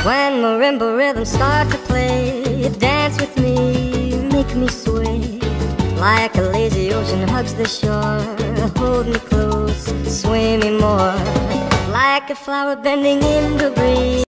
When marimba rhythms start to play, dance with me, make me sway. Like a lazy ocean hugs the shore, hold me close, sway me more. Like a flower bending in the breeze.